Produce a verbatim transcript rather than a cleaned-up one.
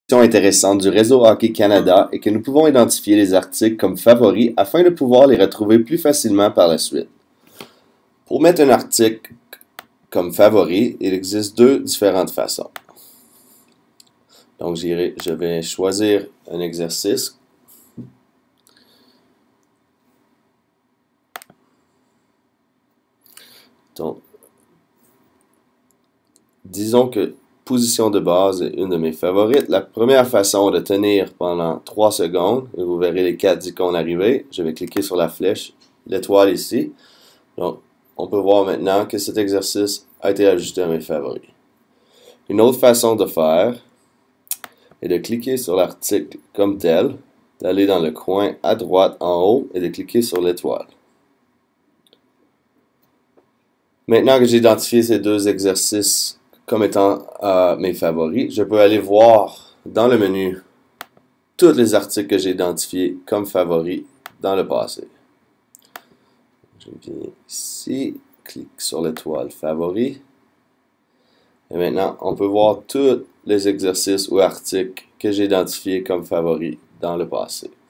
Intéressante du réseau Hockey Canada est que nous pouvons identifier les articles comme favoris afin de pouvoir les retrouver plus facilement par la suite. Pour mettre un article comme favori, il existe deux différentes façons. Donc, je vais choisir un exercice. Donc, disons que position de base est une de mes favorites. La première façon est de tenir pendant trois secondes, et vous verrez les quatre icônes arriver. Je vais cliquer sur la flèche, l'étoile ici. Donc, on peut voir maintenant que cet exercice a été ajouté à mes favoris. Une autre façon de faire est de cliquer sur l'article comme tel, d'aller dans le coin à droite en haut et de cliquer sur l'étoile. Maintenant que j'ai identifié ces deux exercices comme étant euh, mes favoris, je peux aller voir dans le menu tous les articles que j'ai identifiés comme favoris dans le passé. Je viens ici, clique sur l'étoile favori. Et maintenant, on peut voir tous les exercices ou articles que j'ai identifiés comme favoris dans le passé.